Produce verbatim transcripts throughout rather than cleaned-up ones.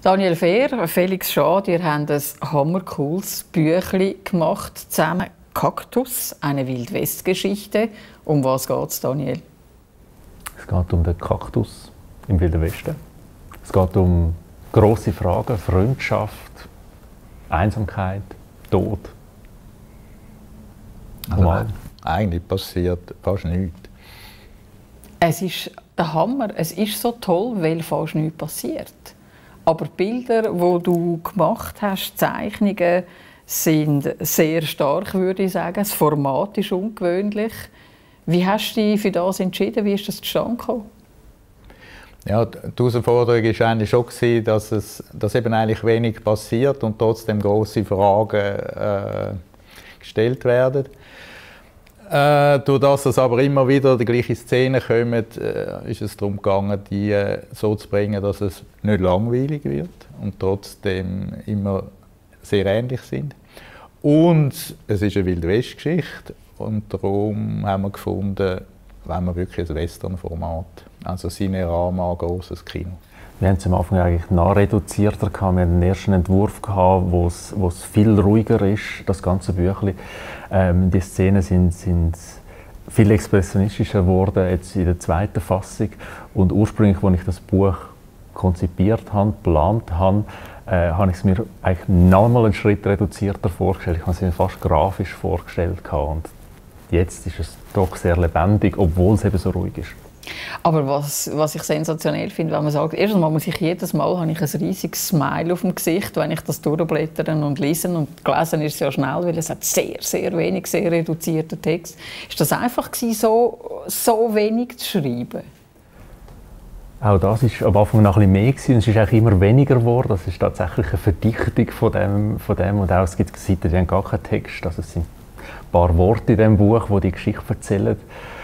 Daniel Fehr, Felix Schad, ihr habt ein hammercooles Büchlein gemacht zusammen. «Kaktus, eine Wildwest-Geschichte». Um was geht es, Daniel? Es geht um den Kaktus im Wilden Westen. Es geht um grosse Fragen, Freundschaft, Einsamkeit, Tod. Also, eigentlich passiert fast nichts. Es ist der Hammer. Es ist so toll, weil fast nichts passiert. Aber die Bilder, die du gemacht hast, Zeichnungen, sind sehr stark, würde ich sagen. Das Format ist ungewöhnlich. Wie hast du dich für das entschieden? Wie ist das zustande gekommen? Ja, die Herausforderung war eigentlich schon, dass, es, dass eben eigentlich wenig passiert und trotzdem grosse Fragen äh, gestellt werden. Äh, durch das es aber immer wieder die gleichen Szenen kommen, äh, ist es darum gegangen, die äh, so zu bringen, dass es nicht langweilig wird und trotzdem immer sehr ähnlich sind. Und es ist eine Wildwest-Geschichte und darum haben wir gefunden, wenn wir wirklich ein Western-Format, also Cinerama, großes Kino. Wir haben es am Anfang eigentlich noch reduzierter gehabt. Wir hatten einen ersten Entwurf gehabt, wo es, wo es viel ruhiger ist, das ganze Büchlein. Ähm, die Szenen sind, sind viel expressionistischer geworden jetzt in der zweiten Fassung. Und ursprünglich, als ich das Buch konzipiert habe, geplant habe, äh, habe ich es mir eigentlich noch mal einen Schritt reduzierter vorgestellt. Ich habe es mir fast grafisch vorgestellt gehabt. Und jetzt ist es doch sehr lebendig, obwohl es eben so ruhig ist. Aber was, was ich sensationell finde, wenn man sagt, erstens mal muss ich jedes Mal habe ich ein riesiges Smile auf dem Gesicht, wenn ich das durchblättern und lesen. Und gelesen ist es ja schnell, weil es hat sehr, sehr wenig, sehr reduzierten Text. Ist das einfach gewesen, so, so wenig zu schreiben? Auch das war am Anfang noch ein bisschen mehr gewesen. Es ist eigentlich immer weniger geworden. Das ist tatsächlich eine Verdichtung von dem, von dem. Und auch es gibt Seiten, die haben gar keinen Text. Also es sind ein paar Worte in diesem Buch, die die Geschichte erzählen.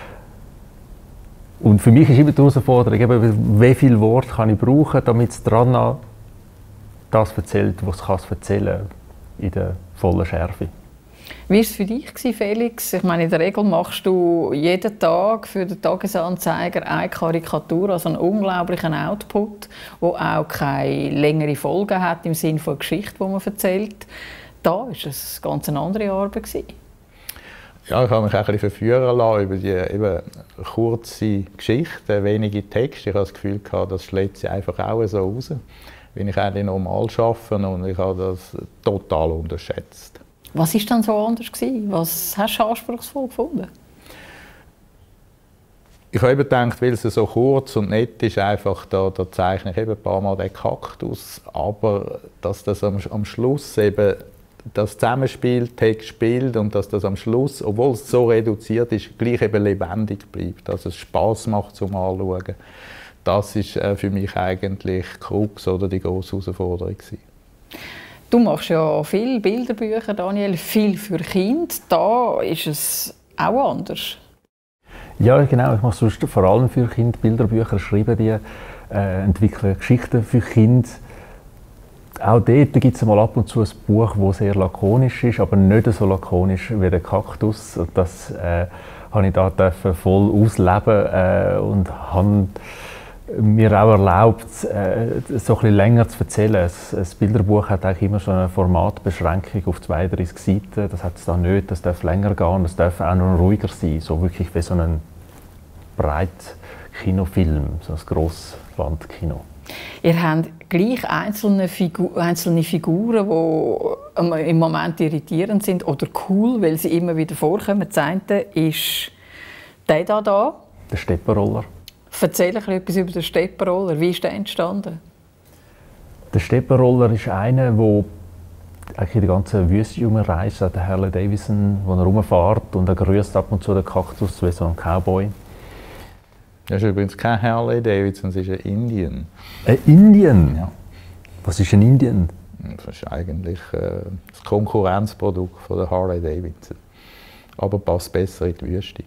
Und für mich ist immer die Herausforderung, eben, wie viele Worte kann ich brauchen, damit es dran das erzählt, was es erzählen kann, in der vollen Schärfe. Wie war es für dich, Felix? Ich meine, in der Regel machst du jeden Tag für den Tagesanzeiger eine Karikatur, also einen unglaublichen Output, der auch keine längere Folgen hat im Sinne von Geschichte, die man erzählt. Da war es eine ganz andere Arbeit. Ja, ich habe mich auch ein bisschen verführen lassen über die eben kurze Geschichten, wenige Texte. Ich habe das Gefühl gehabt, das schlägt sie einfach auch so raus, wenn ich eigentlich normal arbeite, und ich habe das total unterschätzt. Was war dann so anders gewesen? Was hast du anspruchsvoll gefunden? Ich habe eben gedacht, weil es so kurz und nett ist, einfach da, da zeichne ich eben ein paar Mal den Kaktus, aber dass das am, am Schluss eben das Zusammenspiel, Text spielt und dass das am Schluss, obwohl es so reduziert ist, gleich eben lebendig bleibt, dass es Spass macht zum Anschauen. Das ist äh, für mich eigentlich die Krux oder die grosse Herausforderung gewesen. Du machst ja viele Bilderbücher, Daniel, viel für Kinder. Da ist es auch anders. Ja, genau. Ich mache sonst vor allem für Kinder Bilderbücher, schreibe die, äh, entwickle Geschichten für Kinder. Auch dort gibt es mal ab und zu ein Buch, das sehr lakonisch ist, aber nicht so lakonisch wie der Kaktus. Das äh, habe ich da voll ausleben äh, und habe mir auch erlaubt, äh, so ein bisschen länger zu erzählen. Ein, ein Bilderbuch hat eigentlich immer so eine Formatbeschränkung auf zweiunddreißig Seiten. Das hat es da nicht. Das darf länger gehen. Das darf auch noch ruhiger sein, so wirklich wie so ein Breitkinofilm, so ein Grosswandkino. Ihr habt gleich einzelne, Figu einzelne Figuren, die im Moment irritierend sind oder cool, weil sie immer wieder vorkommen. Das eine ist der da. da. Der Steppenroller. Erzähl etwas über den Steppenroller. Wie ist der entstanden? Der Steppenroller ist einer, der eigentlich in der ganzen Wüste herumreist, der Harley Davidson, wo er rumfährt und er grüßt ab und zu den Kaktus wie so ein Cowboy. Das ist übrigens kein Harley Davidson, es ist ein Indian. Ein Indian? Ja. Was ist ein Indian? Das ist eigentlich äh, das Konkurrenzprodukt von der Harley Davidson. Aber passt besser in die Wüste.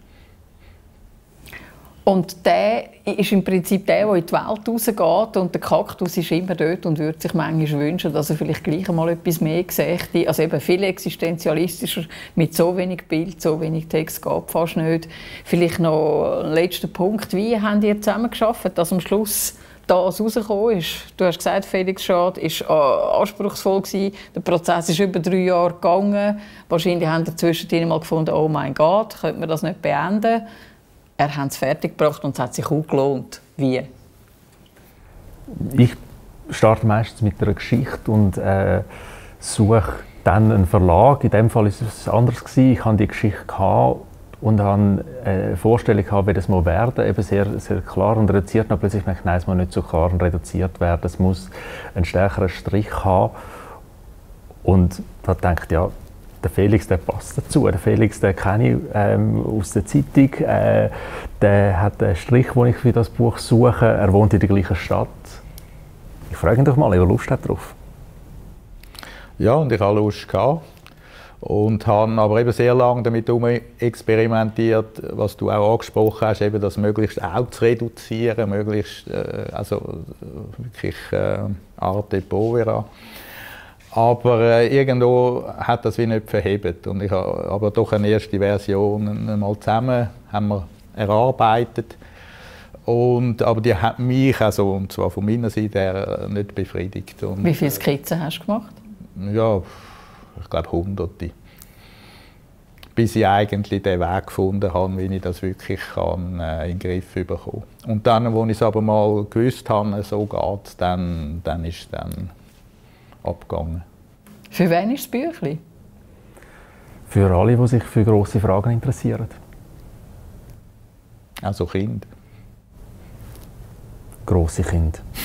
Und der ist im Prinzip der, der in die Welt rausgeht, und der Kaktus ist immer dort und würde sich manchmal wünschen, dass er vielleicht gleich einmal etwas mehr sähe. Also eben viel existenzialistischer, mit so wenig Bild, so wenig Text geht fast nicht. Vielleicht noch ein letzter Punkt. Wie habt ihr zusammen geschafft, dass am Schluss das rausgekommen ist. Du hast gesagt, Felix Schad war anspruchsvoll gewesen. Der Prozess ist über drei Jahre gegangen. Wahrscheinlich haben sie zwischendrin mal gefunden, oh mein Gott, könnte man das nicht beenden? Er hat es fertiggebracht und es hat sich auch gelohnt. Wie? Ich starte meistens mit einer Geschichte und äh, suche dann einen Verlag. In dem Fall war es anders gewesen. Ich hatte die Geschichte gehabt und hatte eine Vorstellung gehabt, wie das mal werden, eben sehr, sehr klar und reduziert. Und plötzlich merke ich, nein, es muss nicht so klar und reduziert werden. Es muss einen stärkeren Strich haben. Und da denke ich, ja, der Felix, der passt dazu. Der Felix, den kenne ich ähm, aus der Zeitung. Äh, der hat einen Strich, den ich für das Buch suche. Er wohnt in der gleichen Stadt. Ich frage ihn doch mal, ob er Lust hat darauf. Ja, und ich hatte Lust gehabt. Und habe aber eben sehr lange damit experimentiert, was du auch angesprochen hast, eben das möglichst auch zu reduzieren, möglichst äh, also wirklich äh, Arte Povera. Aber äh, irgendwo hat das wie nicht verhebt. Und ich habe aber doch eine erste Version mal zusammen haben wir erarbeitet. Und, aber die hat mich also, und zwar von meiner Seite her, nicht befriedigt. Und, wie viele Skizzen hast du gemacht? Ja, ich glaube Hunderte. Bis ich eigentlich den Weg gefunden habe, wie ich das wirklich kann, äh, in den Griff bekommen kann. Und dann, als ich es aber mal gewusst habe, so geht es, dann, dann ist es dann abgegangen. Für wen ist das Büchlein? Für alle, die sich für grosse Fragen interessieren. Also Kinder. Grosse Kinder.